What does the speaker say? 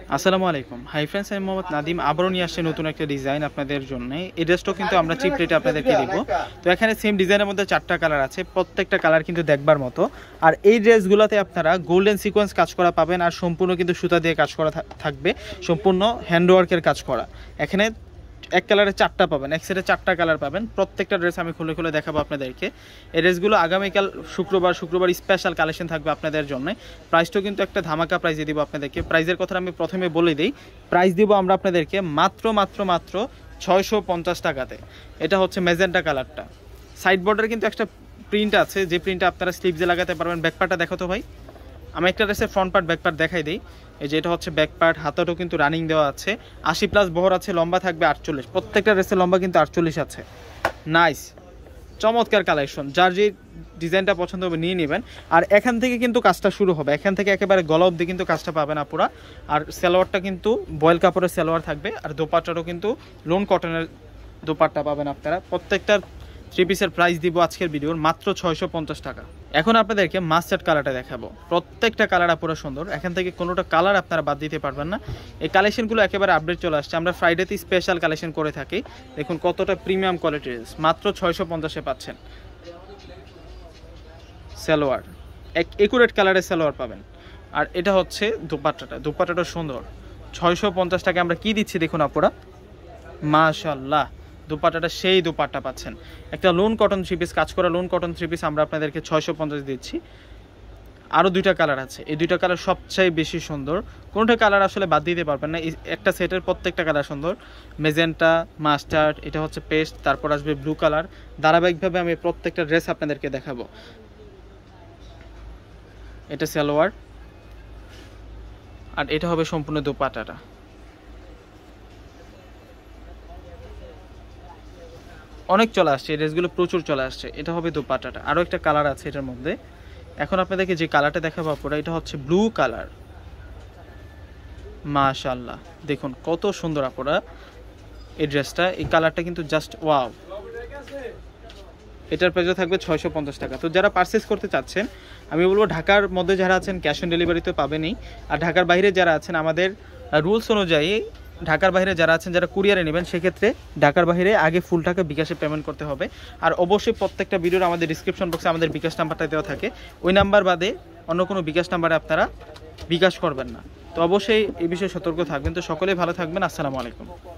আসসালামু আলাইকুম। Hi friends, আমি মোহাম্মদ নাদিম আবারও নিয়ে আসছি নতুন একটা ডিজাইন আপনাদের জন্য। এই ড্রেসটাও কিন্তু আমরা চিপ রেটে আপনাদেরকে দিব। তো এখানে সেম ডিজাইনের মধ্যে 4টা কালার আছে, প্রত্যেকটা কালার কিন্তু দেখবার মতো। আর এই ড্রেসগুলোতে আপনারা গোল্ডেন সিকোয়েন্স কাজ করা পাবেন, আর সম্পূর্ণ কিন্তু সুতা দিয়ে কাজ করা থাকবে, সম্পূর্ণ হ্যান্ডওয়ার্কের কাজ করা। এখানে এক কালারে 4টা পাবেন, এক সেটে 4টা কালার পাবেন। প্রত্যেকটা ড্রেস আমি খুলে খুলে দেখাবো আপনাদেরকে। এই ড্রেসগুলো আগামীকাল শুক্রবার স্পেশাল কালেকশন থাকবে আপনাদের জন্য। প্রাইসটাও কিন্তু একটা ধামাকা প্রাইসে দিব আপনাদেরকে। প্রাইসের কথা আমি প্রথমে বলে দিই, প্রাইস দিব আমরা আপনাদেরকে মাত্র 650 টাকাতে। এটা হচ্ছে ম্যাজেন্টা কালারটা। সাইড বর্ডারে কিন্তু একটা প্রিন্ট আছে, যে প্রিন্টটা আপনারা স্লিভসে লাগাতে পারবেন। ব্যাকপার্টটা দেখো তো ভাই, আমি একটা ড্রেসের ফ্রন্ট পার্ট ব্যাক পার্ট দেখাই দিই। এই যে এটা হচ্ছে ব্যাক পার্ট, হাতাটাও কিন্তু রানিং দেওয়া আছে। 80+ বহর আছে, লম্বা থাকবে 48। প্রত্যেকটা ড্রেসের লম্বা কিন্তু 48 আছে। নাইস, চমৎকার কালেকশন। যার যে ডিজাইনটা পছন্দ হবে নিয়ে নেবেন। আর এখান থেকে কিন্তু কাজটা শুরু হবে, এখান থেকে একেবারে গলা অবধি কিন্তু কাজটা পাবেন আপুরা। আর সালোয়ারটা কিন্তু বয়েল কাপড়ের সালোয়ার থাকবে, আর দোপাট্টারও কিন্তু লোন কটনের দোপাট্টা পাবেন আপনারা। প্রত্যেকটার 3 পিসের প্রাইস দিব আজকের ভিডিওর মাত্র 650 টাকা। এখন আপনাদেরকে মাস্টার্ড কালারটা দেখাবো। প্রত্যেকটা কালার পুরো সুন্দর, এখান থেকে কোনোটা কালার আপনারা বাদ দিতে পারবেন না। এই কালেকশনগুলো একেবারে আপডেট চলে আসছে, আমরা ফ্রাইডেতেই স্পেশাল কালেকশন করে থাকি। দেখুন কতটা প্রিমিয়াম কোয়ালিটির, মাত্র 650-এ পাচ্ছেন। সালোয়ার একুরেট কালারের সালোয়ার পাবেন। আর এটা হচ্ছে দোপাট্টাটা সুন্দর। 650 টাকা আমরা কি দিচ্ছি দেখুন আপুরা, মাশাআল্লাহ। দোপাট্টাটা সেই দোপাট্টা পাচ্ছেন। একটা লোন কটন 3 পিস, কাজ করা লোন কটন 3 পিস আমরা আপনাদেরকে 650 দিচ্ছি। আরও 2টা কালার আছে, এই 2টা কালার সবচেয়ে বেশি সুন্দর। কোনোটা কালার আসলে বাদ দিতে পারবেন না, একটা সেটের প্রত্যেকটা কালার সুন্দর। মেজেন্টা, মাস্টার্ড, এটা হচ্ছে পেস্ট, তারপর আসবে ব্লু কালার। ধারাবাহিকভাবে আমি প্রত্যেকটা ড্রেস আপনাদেরকে দেখাবো। এটা সালোয়ার, আর এটা হবে সম্পূর্ণ দোপাট্টাটা। অনেক চলে আসছে এই ড্রেসগুলো, প্রচুর চলে আসছে। এটা হবে দোপাট্টাটা। আরও একটা কালার আছে এটার মধ্যে। এখন আপনাদেরকে যে কালারটা দেখাবো পুরো, এটা হচ্ছে ব্লু কালার। মাশাআল্লাহ, দেখুন কত সুন্দর আপুরা এই ড্রেসটা। এই কালারটা কিন্তু জাস্ট ওয়াও। এটার প্রাইসও থাকবে 650 টাকা। তো যারা পারচেস করতে চাচ্ছেন, আমি বলবো ঢাকার মধ্যে যারা আছেন ক্যাশ অন ডেলিভারি তো পাবেনই। আর ঢাকার বাইরে যারা আছেন, আমাদের রুলস অনুযায়ী ঢাকার বাইরে যারা আছেন, যারা কুরিয়ারে নেবেন, সেক্ষেত্রে ঢাকার বাইরে আগে ফুল টাকা বিকাশে পেমেন্ট করতে হবে। আর অবশ্যই প্রত্যেকটা ভিডিওর আমাদের ডিসক্রিপশন বক্সে আমাদের বিকাশ নাম্বারটা দেওয়া থাকে, ওই নাম্বার বাদে অন্য কোনো বিকাশ নাম্বারে আপনারা বিকাশ করবেন না। তো অবশ্যই এই বিষয়ে সতর্ক থাকবেন। তো সকলেই ভালো থাকবেন। আসসালামু আলাইকুম।